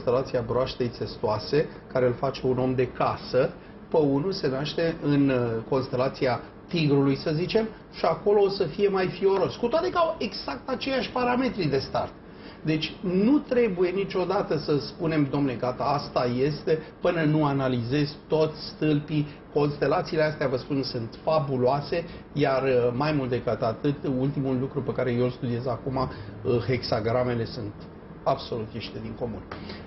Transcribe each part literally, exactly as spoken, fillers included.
constelația broaștei țestoase, care îl face un om de casă, pe unul se naște în constelația tigrului, să zicem, și acolo o să fie mai fioros, cu toate că au exact aceiași parametri de start. Deci nu trebuie niciodată să spunem, domnule, gata, asta este, până nu analizezi toți stâlpii. Constelațiile astea, vă spun, sunt fabuloase, iar mai mult decât atât, ultimul lucru pe care eu îl studiez acum, hexagramele sunt absolut ieșite din comun.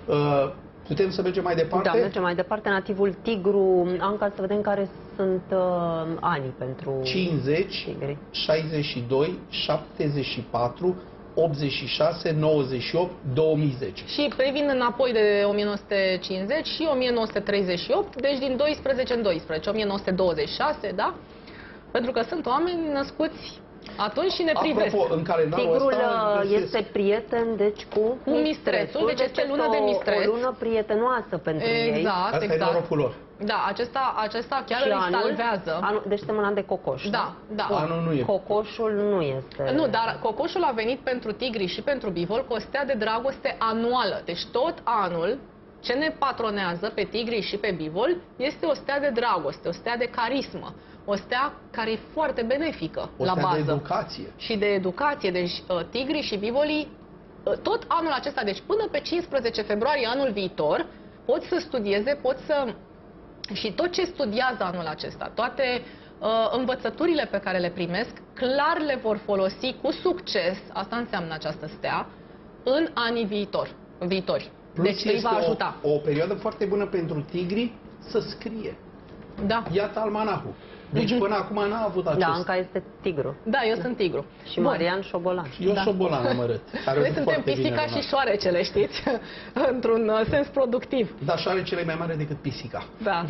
Putem să mergem mai departe? Da, mergem mai departe. Nativul tigru, Anca, să vedem care sunt uh, anii pentru cincizeci, tigri. șaizeci și doi, șaptezeci și patru, optzeci și șase, nouăzeci și opt, două mii zece. Și privind înapoi de o mie nouă sute cincizeci și o mie nouă sute treizeci și opt, deci din doisprezece în doisprezece, o mie nouă sute douăzeci și șase, da? Pentru că sunt oameni născuți atunci și ne privesc. Apropo, în calendarul Tigrul ăsta este prieten, deci cu, cu mistrețul, deci este lună de mistreț. O lună prietenoasă pentru exact, ei. Exact, asta exact. e norocul lor. Da, acesta, acesta chiar și îi anul, salvează. Anul, deci suntem în an de cocoș. Da, da. Anul nu e. Cocoșul nu este. Nu, dar cocoșul a venit pentru tigri și pentru bivol cu o stea de dragoste anuală. Deci tot anul ce ne patronează pe tigri și pe bivol este o stea de dragoste, o stea de carismă, o stea care e foarte benefică o la stea bază. de educație. Și de educație. Deci tigrii și bivolii tot anul acesta, deci până pe cincisprezece februarie anul viitor, pot să studieze, pot să... Și tot ce studiază anul acesta, toate uh, învățăturile pe care le primesc, clar le vor folosi cu succes, asta înseamnă această stea, în anii viitor, viitori. Plus Deci îi va ajuta. O, o perioadă foarte bună pentru tigri să scrie. Da. Iată almanahul. Deci până acum n-a avut acest... Da, Anca este tigru. Da, eu sunt tigru. Și Bun. Marian șobolan. Eu Da. șobolan am arăt. Noi suntem pisica și șoarecele, știți? Într-un sens productiv. Dar șoarecele e mai mare decât pisica. Da.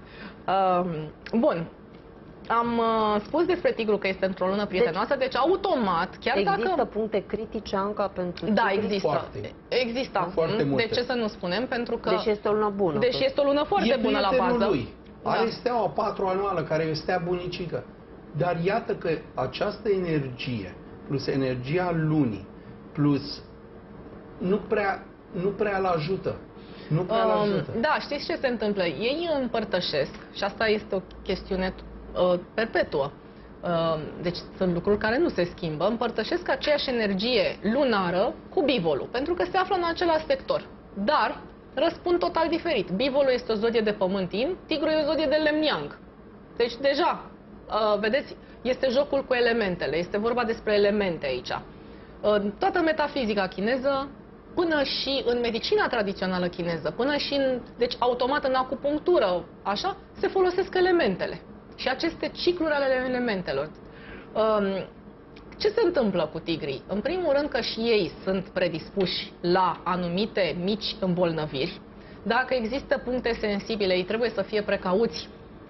Uh, bun. Am uh, spus despre tigru că este într-o lună prietenoasă, deci, deci automat, chiar există dacă... puncte critice, Anca, pentru Da, tigri? există. Foarte. Există. Foarte multe. De ce să nu spunem? Pentru că... Deși este o lună bună. Deși este o lună foarte e bună la prietenul bază. lui. Are Da. steaua patru anuală, care e o stea bunicică. Dar iată că această energie, plus energia lunii, plus nu prea, nu prea îl ajută. Nu prea îl Um, ajută. da, știți ce se întâmplă? Ei împărtășesc, și asta este o chestiune uh, perpetuă. Uh, deci sunt lucruri care nu se schimbă. Împărtășesc aceeași energie lunară cu bivolul, pentru că se află în același sector. Dar răspund total diferit. Bivolul este o zodie de pământ yin, tigrul e o zodie de lemn yang. Deci deja, uh, vedeți, este jocul cu elementele. Este vorba despre elemente aici. Uh, toată metafizica chineză, până și în medicina tradițională chineză, până și în, deci automat în acupunctură, așa, se folosesc elementele. Și aceste cicluri ale elementelor. Um, ce se întâmplă cu tigrii? În primul rând că și ei sunt predispuși la anumite mici îmbolnăviri. Dacă există puncte sensibile, ei trebuie să fie precauți.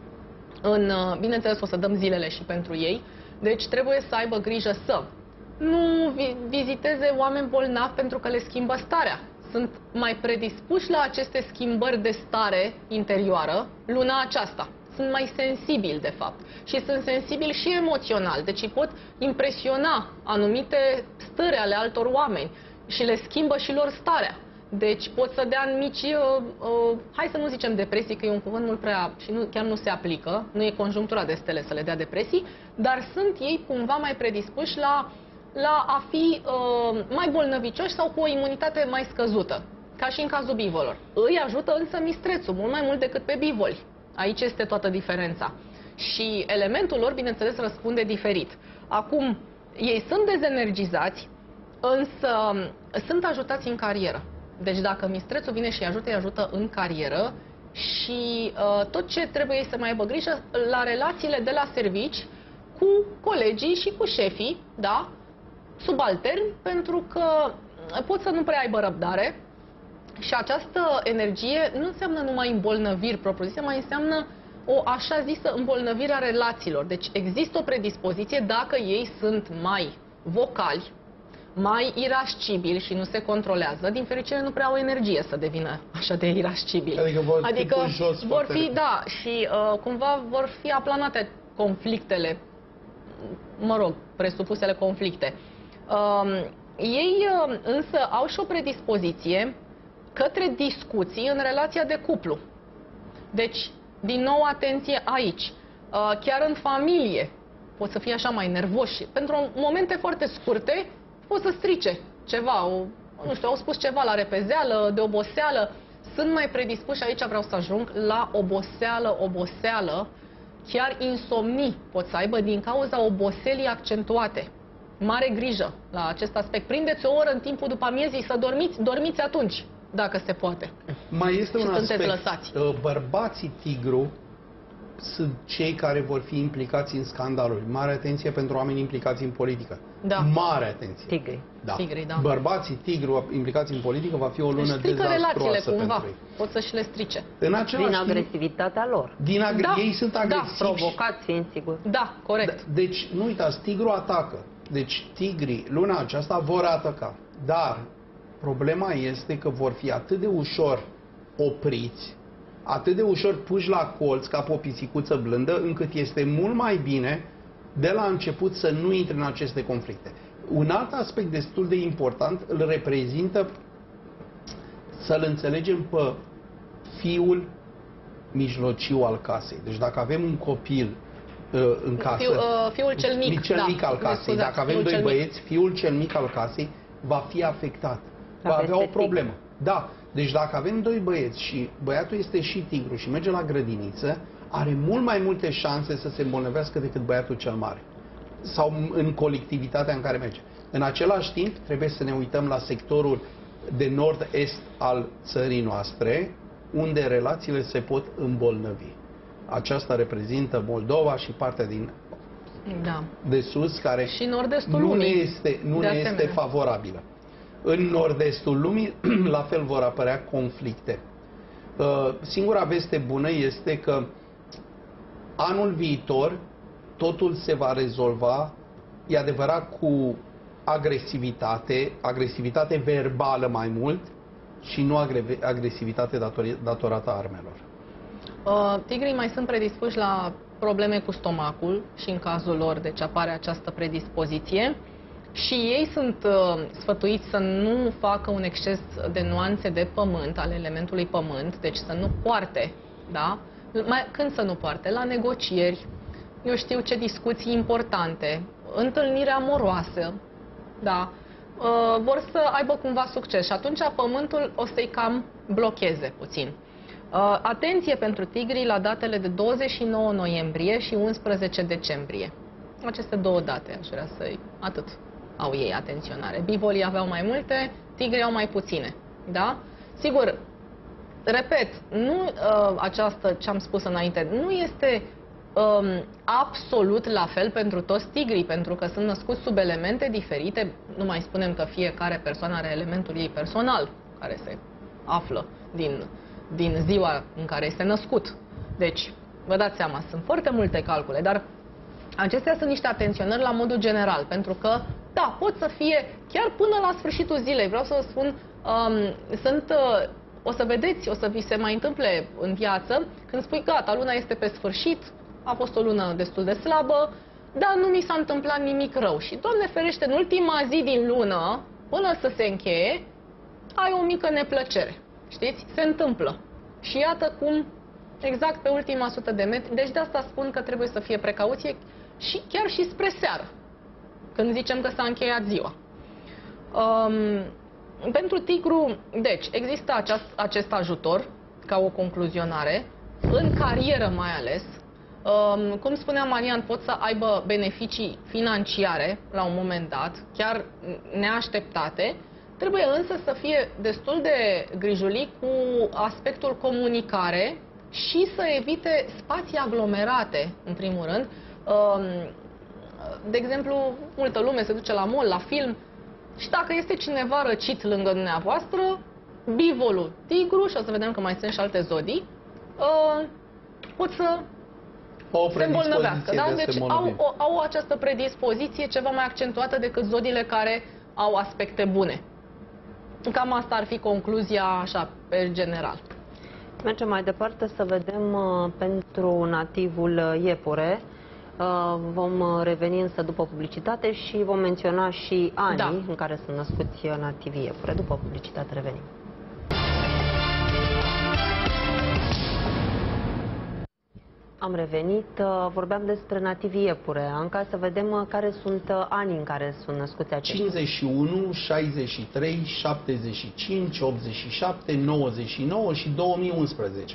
În, bineînțeles, o să dăm zilele și pentru ei. Deci trebuie să aibă grijă să nu viziteze oameni bolnavi pentru că le schimbă starea. Sunt mai predispuși la aceste schimbări de stare interioară luna aceasta. Sunt mai sensibili, de fapt. Și sunt sensibili și emoțional. Deci îi pot impresiona anumite stări ale altor oameni și le schimbă și lor starea. Deci pot să dea în mici, uh, uh, hai să nu zicem depresii, că e un cuvânt mult prea, și nu, chiar nu se aplică, nu e conjunctura de stele să le dea depresii, dar sunt ei cumva mai predispuși la, la a fi uh, mai bolnăvicioși sau cu o imunitate mai scăzută, ca și în cazul bivolor. Îi ajută însă mistrețul, mult mai mult decât pe bivoli. Aici este toată diferența. Și elementul lor, bineînțeles, răspunde diferit. Acum, ei sunt dezenergizați, însă sunt ajutați în carieră. Deci dacă mistrețul vine și îi ajută, îi ajută în carieră și uh, tot ce trebuie să mai aibă grijă la relațiile de la servici cu colegii și cu șefii, da, subalterni, pentru că pot să nu prea aibă răbdare și această energie nu înseamnă numai îmbolnăviri propriu-zise, mai înseamnă o așa zisă îmbolnăvire a relațiilor. Deci există o predispoziție dacă ei sunt mai vocali, mai irascibili și nu se controlează, din fericire nu prea au energie să devină așa de irascibili. Adică vor adică fi jos vor fi, foarte... da, și uh, cumva vor fi aplanate conflictele, mă rog, presupusele conflicte. Uh, ei uh, însă au și o predispoziție către discuții în relația de cuplu. Deci, din nou, atenție aici. Chiar în familie pot să fie așa mai nervoși. Pentru momente foarte scurte pot să strice ceva, o, nu știu, au spus ceva la repezeală, de oboseală. Sunt mai predispuși, aici vreau să ajung, la oboseală, oboseală, chiar insomnii pot să aibă din cauza oboselii accentuate. Mare grijă la acest aspect. Prindeți o oră în timpul după amiezii să dormiți, dormiți atunci, dacă se poate. Mai este și un aspect. Lăsați. Bărbații tigru sunt cei care vor fi implicați în scandaluri. Mare atenție pentru oameni implicați în politică. Da. Mare atenție. Tigri. Da. Tigri, da. Bărbații tigru implicați în politică va fi o lună deci dezastruoasă cumva. pentru ei. Pot să și le strice. În același Din timp, agresivitatea lor. Din agre Da. Ei sunt agresivi. Da, provocați fiind sigur. Da, corect. Da, deci, nu uitați, tigru atacă. Deci, tigrii, luna aceasta, vor ataca. Dar, problema este că vor fi atât de ușor opriți, atât de ușor puși la colț ca pe o pisicuță blândă, încât este mult mai bine de la început să nu intre în aceste conflicte. Un alt aspect destul de important îl reprezintă să-l înțelegem pe fiul mijlociu al casei. Deci dacă avem un copil uh, în casă, Fiu, uh, fiul cel mic, cel da, mic al casei, scuzați, dacă avem fiul doi cel băieți, fiul cel mic al casei va fi afectat. Va Dacă avea o este problemă. Da. Deci dacă avem doi băieți și băiatul este și tigru și merge la grădiniță, are mult mai multe șanse să se îmbolnăvească decât băiatul cel mare. Sau în colectivitatea în care merge. În același timp, trebuie să ne uităm la sectorul de nord-est al țării noastre, unde relațiile se pot îmbolnăvi. Aceasta reprezintă Moldova și partea din Da. de sus, care Și nord-estul nu ne lumii, este, nu de ne este asemenea. favorabilă. În nord-estul lumii, la fel vor apărea conflicte. Uh, Singura veste bună este că anul viitor totul se va rezolva, e adevărat, cu agresivitate, agresivitate verbală mai mult și nu agre- agresivitate datori- datorată armelor. Uh, tigrii mai sunt predispuși la probleme cu stomacul și în cazul lor, deci apare această predispoziție. Și ei sunt uh, sfătuiți să nu facă un exces de nuanțe de pământ, ale elementului pământ, deci să nu poarte, da? Mai, când să nu poarte? La negocieri, eu știu ce discuții importante, întâlniri amoroase, da? Uh, vor să aibă cumva succes și atunci pământul o să-i cam blocheze puțin. Uh, atenție pentru tigrii la datele de douăzeci și nouă noiembrie și unsprezece decembrie. Aceste două date, aș vrea să-i... atât au ei atenționare. Bivolii aveau mai multe, tigrii au mai puține. Da? Sigur, repet, nu uh, această, ce am spus înainte, nu este um, absolut la fel pentru toți tigrii, pentru că sunt născuți sub elemente diferite. Nu mai spunem că fiecare persoană are elementul ei personal, care se află din, din ziua în care este născut. Deci, vă dați seama, sunt foarte multe calcule, dar acestea sunt niște atenționări la modul general, pentru că, da, pot să fie chiar până la sfârșitul zilei. Vreau să vă spun, um, sunt, uh, o să vedeți, o să vi se mai întâmple în viață, când spui, gata, luna este pe sfârșit, a fost o lună destul de slabă, dar nu mi s-a întâmplat nimic rău. Și, Doamne ferește, în ultima zi din lună, până să se încheie, ai o mică neplăcere. Știți? Se întâmplă. Și iată cum, exact pe ultima sută de metri, deci de asta spun că trebuie să fie precauție și chiar și spre seară, când zicem că s-a încheiat ziua. Um, pentru tigru, deci, există aceast, acest ajutor, ca o concluzionare, în carieră mai ales. Um, cum spunea Marian, pot să aibă beneficii financiare la un moment dat, chiar neașteptate. Trebuie însă să fie destul de grijulic cu aspectul comunicare și să evite spații aglomerate, în primul rând. De exemplu, multă lume se duce la mall, la film, și dacă este cineva răcit lângă dumneavoastră, bivolul tigru, și o să vedem că mai sunt și alte zodii, pot să o se îmbolnăvească. Da? De Deci au, o, au această predispoziție ceva mai accentuată decât zodiile care au aspecte bune. Cam asta ar fi concluzia, așa, pe general. Mergem mai departe să vedem uh, pentru nativul iepure. Uh, vom reveni însă după publicitate și vom menționa și anii Da. în care sunt născuți nativii iepure. După publicitate revenim. Am revenit, vorbeam despre nativii iepure. Anca, să vedem care sunt anii în care sunt născuți aceștia. cincizeci și unu, șaizeci și trei, șaptezeci și cinci, optzeci și șapte, nouăzeci și nouă și două mii unsprezece.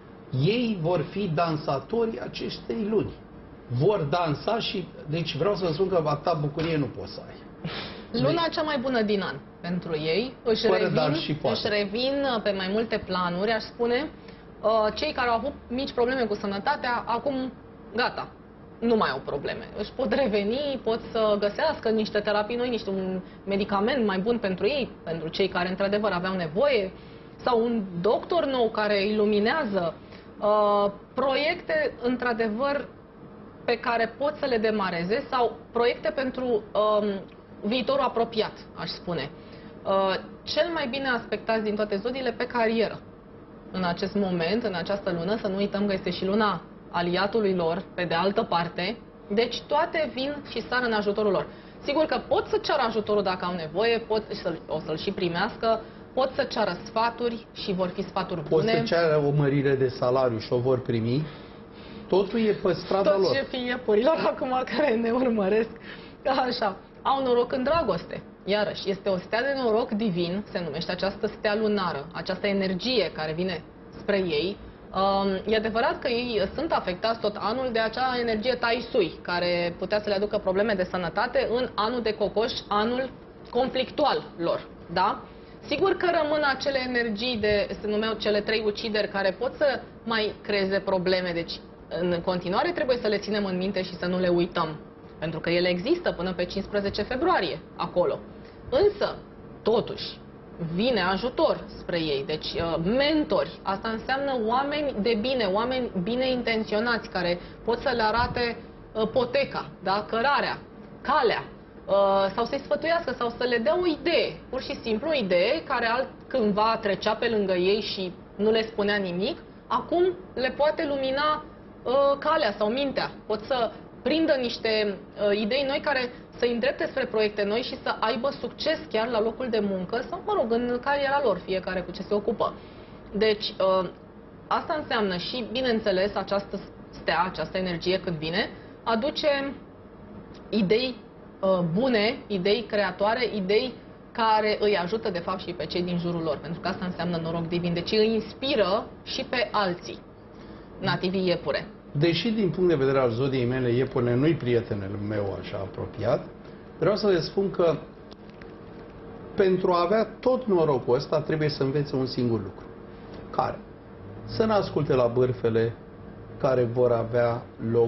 Ei vor fi dansatorii acestei luni. Vor dansa și, deci vreau să vă spun că atâta bucurie nu poți să ai. Luna cea mai bună din an pentru ei. Își Fără revin, dar și poate. își revin pe mai multe planuri, aș spune. Cei care au avut mici probleme cu sănătatea, acum gata, nu mai au probleme. Își pot reveni, pot să găsească niște terapii noi, niște un medicament mai bun pentru ei, pentru cei care într-adevăr aveau nevoie, sau un doctor nou care îi luminează. Uh, proiecte într-adevăr pe care pot să le demareze sau proiecte pentru um, viitorul apropiat, aș spune. Uh, cel mai bine aspectați din toate zodiile pe carieră. În acest moment, în această lună, să nu uităm că este și luna aliatului lor, pe de altă parte, deci toate vin și sar în ajutorul lor. Sigur că pot să ceară ajutorul dacă au nevoie, pot să, o să-l și primească, pot să ceară sfaturi și vor fi sfaturi bune. Pot să ceară o mărire de salariu și o vor primi. Totul e pe strada Toți lor. șefii iepurilor acum care ne urmăresc, așa, au noroc în dragoste. Iarăși, este o stea de noroc divin, se numește această stea lunară, această energie care vine spre ei. Um, e adevărat că ei sunt afectați tot anul de acea energie tai sui, care putea să le aducă probleme de sănătate în anul de cocoș, anul conflictual lor, da? Sigur că rămân acele energii, de, se numeau cele trei ucideri, care pot să mai creeze probleme, deci în continuare trebuie să le ținem în minte și să nu le uităm, pentru că ele există până pe cincisprezece februarie acolo. Însă, totuși, vine ajutor spre ei, deci mentori, asta înseamnă oameni de bine, oameni bine intenționați, care pot să le arate poteca, da? Cărarea, calea, sau să-i sfătuiască sau să le dea o idee, pur și simplu o idee care altcândva trecea pe lângă ei și nu le spunea nimic, acum le poate lumina uh, calea sau mintea, pot să prindă niște uh, idei noi care să-i îndrepte spre proiecte noi și să aibă succes chiar la locul de muncă sau, mă rog, în cariera lor, fiecare cu ce se ocupă. Deci, uh, asta înseamnă și, bineînțeles, această stea, această energie când vine, aduce idei uh, bune, idei creatoare, idei care îi ajută, de fapt, și pe cei din jurul lor, pentru că asta înseamnă noroc divin. Deci îi inspiră și pe alții, nativii iepure. Deși din punct de vedere al zodiei mele iepure nu-i prietenul meu așa apropiat, vreau să le spun că pentru a avea tot norocul ăsta trebuie să învețe un singur lucru. Care? Să ne asculte la bârfele care vor avea loc.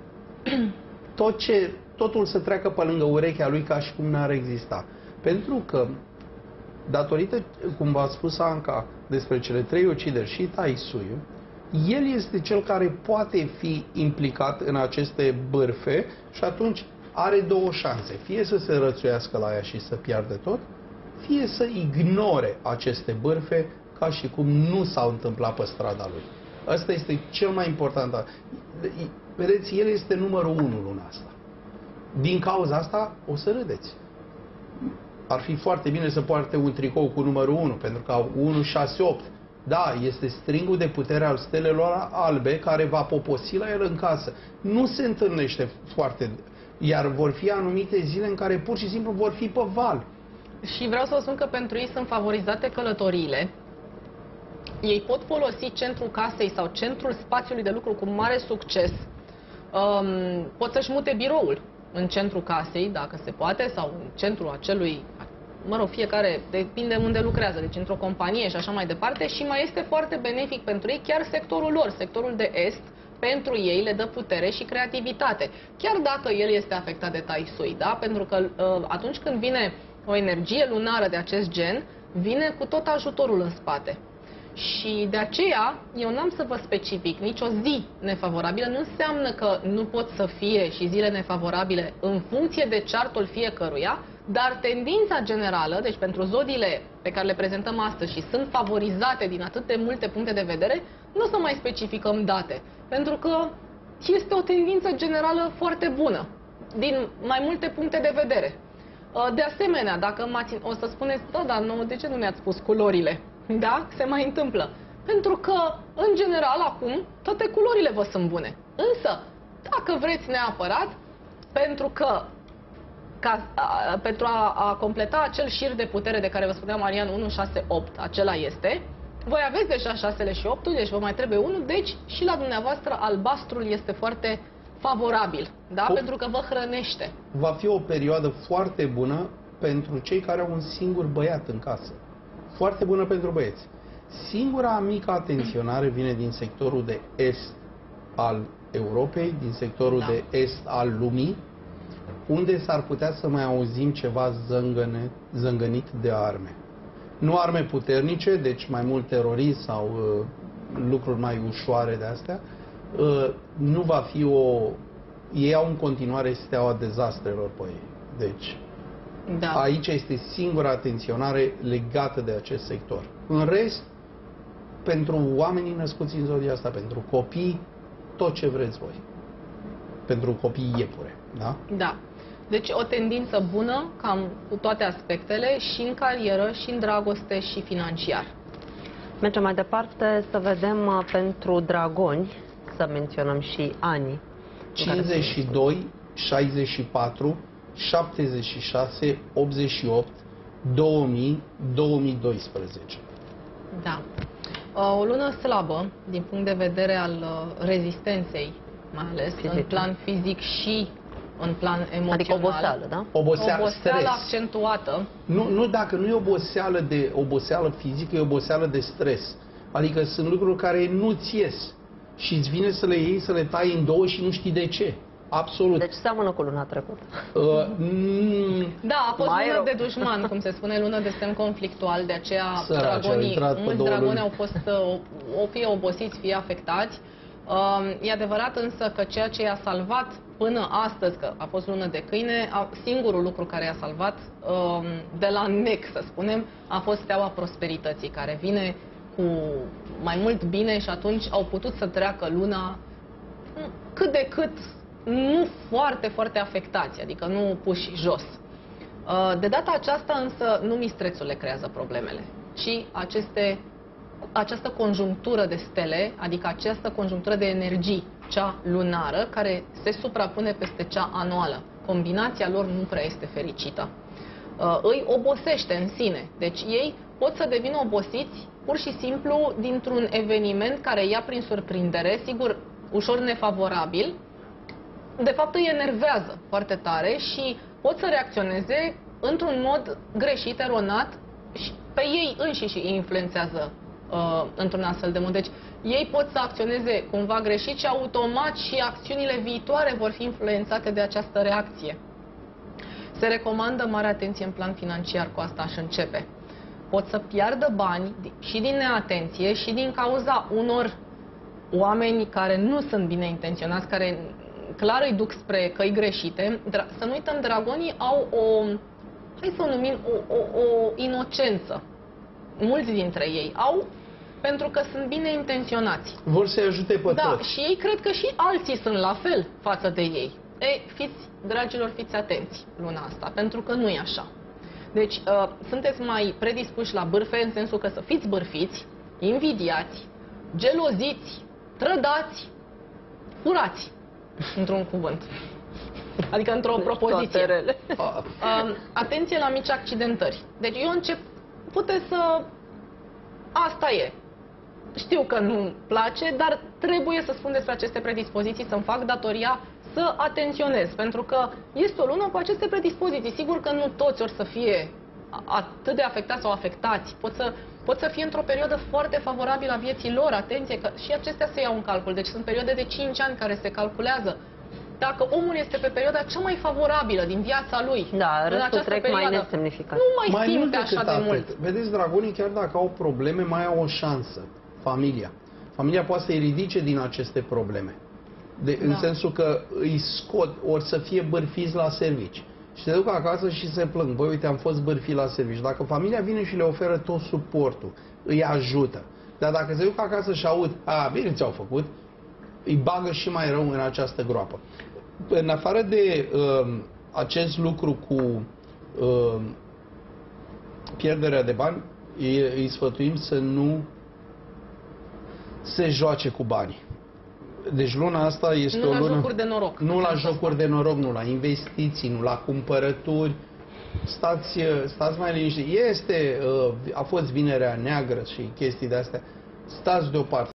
Tot ce, totul să treacă pe lângă urechea lui ca și cum n-ar exista. Pentru că, datorită, cum v-a spus Anca, despre cele trei ucideri și tai sui, el este cel care poate fi implicat în aceste bârfe și atunci are două șanse. Fie să se rățuiască la ea și să piardă tot, fie să ignore aceste bârfe ca și cum nu s-au întâmplat pe strada lui. Asta este cel mai important. Vedeți, el este numărul unu luna asta. Din cauza asta o să râdeți. Ar fi foarte bine să poarte un tricou cu numărul unu, pentru că au unu, șase, opt. Da, este stringul de putere al stelelor albe care va poposi la el în casă. Nu se întâlnește foarte... Iar vor fi anumite zile în care pur și simplu vor fi pe val. Și vreau să vă spun că pentru ei sunt favorizate călătoriile. Ei pot folosi centrul casei sau centrul spațiului de lucru cu mare succes. Um, pot să-și mute biroul în centrul casei, dacă se poate, sau în centrul acelui, mă rog, fiecare, depinde unde lucrează, deci într-o companie și așa mai departe, și mai este foarte benefic pentru ei chiar sectorul lor, sectorul de est, pentru ei le dă putere și creativitate, chiar dacă el este afectat de tai sui, da? Pentru că uh, atunci când vine o energie lunară de acest gen, vine cu tot ajutorul în spate. Și de aceea, eu n-am să vă specific nicio zi nefavorabilă, nu înseamnă că nu pot să fie și zile nefavorabile în funcție de chartul fiecăruia, dar tendința generală, deci pentru zodiile pe care le prezentăm astăzi și sunt favorizate din atât de multe puncte de vedere, nu o să mai specificăm date, pentru că este o tendință generală foarte bună, din mai multe puncte de vedere. De asemenea, dacă o să spuneți, da, dar nu, de ce nu ne-ați spus culorile? Da? Se mai întâmplă. pentru că, în general, acum, toate culorile vă sunt bune. Însă, dacă vreți neapărat, pentru că ca, a, pentru a, a completa acel șir de putere de care vă spunea Marian, unu, șase, opt, acela este, voi aveți deja șasele și optul, deci vă mai trebuie unul, deci și la dumneavoastră albastrul este foarte favorabil, da? O, pentru că vă hrănește. Va fi o perioadă foarte bună pentru cei care au un singur băiat în casă. Foarte bună pentru băieți. Singura mică atenționare vine din sectorul de est al Europei, din sectorul da. de est al lumii, unde s-ar putea să mai auzim ceva zângăne, zângănit de arme. Nu arme puternice, deci mai mult terorism sau uh, lucruri mai ușoare de astea. Uh, nu va fi o... Ei au în continuare steaua dezastrelor pe ei. Deci, da. aici este singura atenționare legată de acest sector. În rest, pentru oamenii născuți în zodia asta, pentru copii, tot ce vreți voi. Pentru copii iepure, da? Da. Deci o tendință bună, cam cu toate aspectele, și în carieră, și în dragoste, și financiar. Mergem mai departe să vedem pentru dragoni, să menționăm și anii. cincizeci și doi, șaizeci și patru, șaptezeci și șase, optzeci și opt, două mii, două mii doisprezece. Da. O lună slabă, din punct de vedere al rezistenței, mai ales fizic. În plan fizic și în plan emoțional. Adică oboseală, da? Oboseală, oboseală stres. accentuată. Nu, nu, dacă nu e oboseală de oboseală fizică, e oboseală de stres. Adică sunt lucruri care nu-ți ies și îți vine să le iei, să le tai în două și nu știi de ce. Absolut. Deci seamănă cu luna trecută. Uh, mm, da, a fost mai lună rău. de dușman, cum se spune, lună de semn conflictual, de aceea Săraci, dragonii, mulți dragoni luni. au fost o fie obosiți, fie afectați. Uh, e adevărat însă că ceea ce i-a salvat până astăzi, că a fost lună de câine, a, singurul lucru care i-a salvat uh, de la nec, să spunem, a fost steaua prosperității, care vine cu mai mult bine și atunci au putut să treacă luna cât de cât nu foarte, foarte afectați, adică nu puși jos. De data aceasta însă nu mistrețul le creează problemele, ci aceste, această conjunctură de stele, adică această conjunctură de energii, cea lunară, care se suprapune peste cea anuală. Combinația lor nu prea este fericită. Îi obosește în sine, deci ei pot să devină obosiți pur și simplu dintr-un eveniment care ia prin surprindere, sigur, ușor nefavorabil. De fapt îi enervează foarte tare și pot să reacționeze într-un mod greșit, eronat și pe ei înșiși îi influențează uh, într-un astfel de mod. Deci ei pot să acționeze cumva greșit și automat și acțiunile viitoare vor fi influențate de această reacție. Se recomandă mare atenție în plan financiar, cu asta aș începe. Pot să piardă bani și din neatenție și din cauza unor oameni care nu sunt bine intenționați, care clar îi duc spre căi greșite. Să nu uităm, dragonii au o, hai să o numim, o, o, o inocență. Mulți dintre ei au, pentru că sunt bine intenționați. Vor să-i ajute pe Da, toți. și ei cred că și alții sunt la fel față de ei. Ei, fiți, dragilor, fiți atenți luna asta, pentru că nu e așa. Deci, uh, sunteți mai predispuși la bârfe, în sensul că să fiți bârfiți, invidiați, geloziți, trădați, furați, într-un cuvânt. Adică într-o propoziție. Uh, atenție la mici accidentări. Deci eu încep, puteți să... Asta e. Știu că nu place, dar trebuie să spun despre aceste predispoziții, să-mi fac datoria să atenționez, pentru că este o lună cu aceste predispoziții. Sigur că nu toți or să fie atât de afectați sau afectați. Pot să, pot să fie într-o perioadă foarte favorabilă a vieții lor. Atenție, că și acestea se iau în calcul. Deci sunt perioade de cinci ani care se calculează. Dacă omul este pe perioada cea mai favorabilă din viața lui, da, în această trec perioadă, mai nesemnificat. Nu mai, mai simte așa de atât. mult. Vedeți, dragonii, chiar dacă au probleme, mai au o șansă. Familia. Familia poate să-i ridice din aceste probleme. De, da. În sensul că îi scot, ori să fie bârfiți la servici. Și se duc acasă și se plâng. Băi, uite, am fost bârfit la servici. Dacă familia vine și le oferă tot suportul, îi ajută. Dar dacă se duc acasă și aud, a, bine ți-au făcut, îi bagă și mai rău în această groapă. În afară de uh, acest lucru cu uh, pierderea de bani, îi, îi sfătuim să nu se joace cu banii. Deci luna asta este nu o la lună... jocuri de noroc. Nu la jocuri de noroc, nu la investiții, nu la cumpărături. Stați, stați mai liniștiți. Este, a fost Vinerea Neagră și chestii de astea. Stați deoparte.